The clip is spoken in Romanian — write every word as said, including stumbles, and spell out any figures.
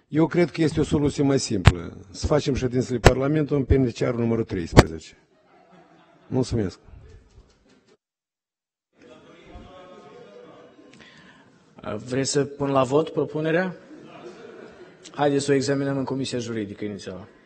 Eu cred că este o soluție mai simplă. Să facem ședințele Parlamentului în P N C R numărul treisprezece. Mulțumesc. Vreți să pun la vot propunerea? Haideți să o examinăm în Comisia Juridică inițială.